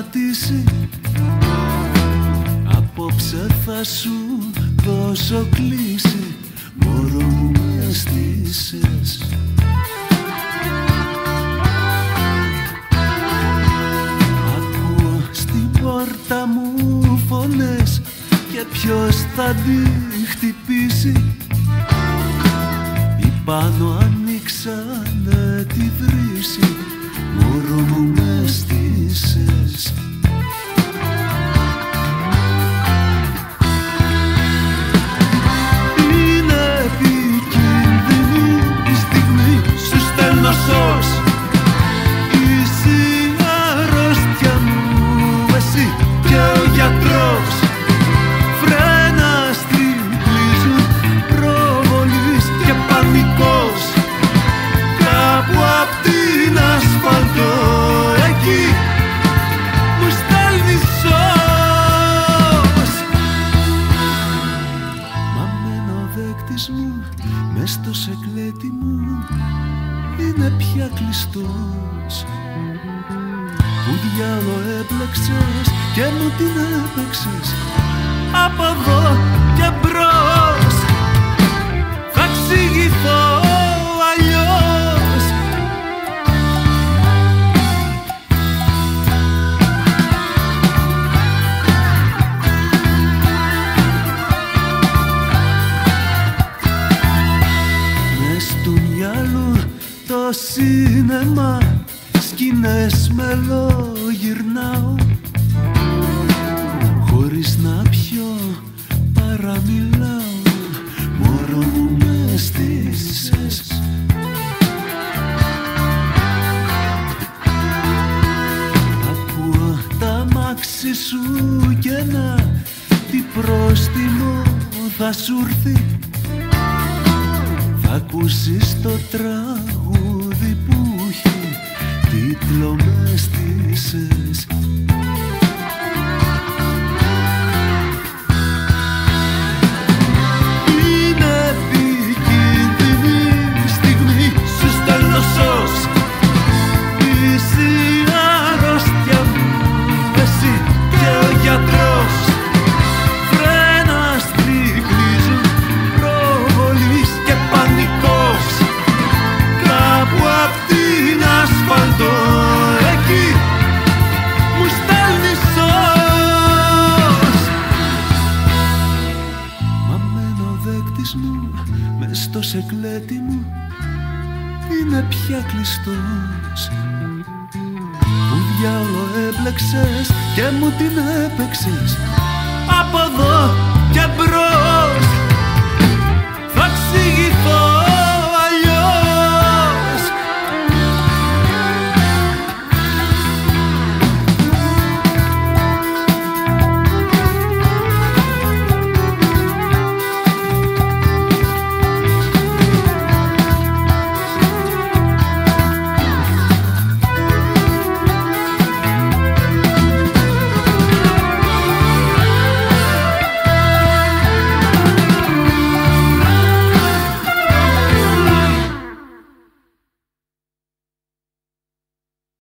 σταματήσει. Απόψε θα σου δώσω κλίση, μωρό μου με στήσες. Ακούω στην πόρτα μου φωνές και ποιος θα τη χτυπήσει. Οι πάνω ανοίξανε τη βρύση, μωρό μου με στήσες. Είναι επικίνδυνη η στιγμή, σου στέλνω σως. Είσαι η αρρώστια μου, εσύ και ο γιατρός. Φρένα στριπλίζουν, προβολής και πανικός. Κάπου απ' την ασφαλτό εκεί μου στέλνει σως. Μα μένω ο δέκτης μου μες στο σεκλέτη μου, είναι πια κλειστός. Που διάλο έπλεξες και μου την έπαιξες από εδώ και μπρος. Θα εξηγηθώ αλλιώς. Μες του μυαλού το σίνεμα, σκηνές μελογυρνάω, χωρίς να πιω παραμιλάω, μωρό μου με στήσες. Ακούω τα μάξι σου και να τι πρόστιμο θα σουρθεί. Θα ακούσεις το τραγούδι που έχει τίτλο με στήσες. Είναι επικίνδυνη η στιγμή, σου στέλνω σως. Είσαι η αρρώστια μου, εσύ και ο γιατρός. Φρένα στρικλίζουν, προβολής και πανικός. Κάπου απ' την ασφαλτό εκεί μου στέλνει σως. Μα μένω ο δέκτης μου μες στο σεκλέτη μου, είναι πια κλειστός. Που διάλο έπλεξες και μου την έπαιξες από εδώ και μπρος.